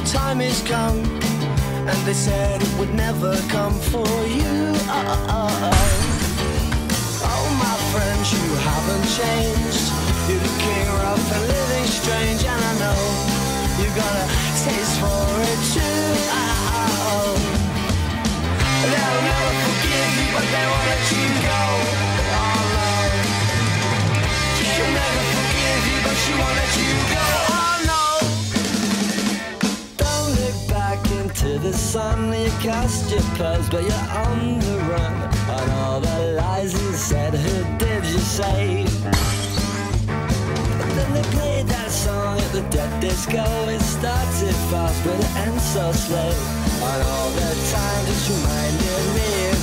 time is come, and they said it would never come for you. Oh, my friends, you haven't changed. You're the king of the living strange, and I know you got a taste for it too. They'll never forgive you, but they won't let you go. Oh, Lord. She'll never forgive you, but she won't let you go. Oh, no. Don't look back into the sun. You cast your pearls, but you're on the run. And all the lies you said, who did you save? Then they played that song at the dead disco. It started fast but it ends so slow. And all the time just reminded me